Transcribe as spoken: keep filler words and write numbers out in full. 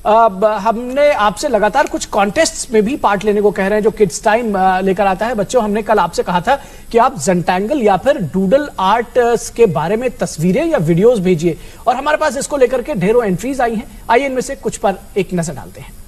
हमने आपसे लगातार कुछ कॉन्टेस्ट्स में भी पार्ट लेने को कह रहे हैं जो किड्स टाइम लेकर आता है। बच्चों, हमने कल आपसे कहा था कि आप जेंटैंगल या फिर डूडल आर्ट के बारे में तस्वीरें या वीडियोस भेजिए, और हमारे पास इसको लेकर के ढेरों एंट्रीज आई हैं। आइए इनमें से कुछ पर एक नजर डालते हैं।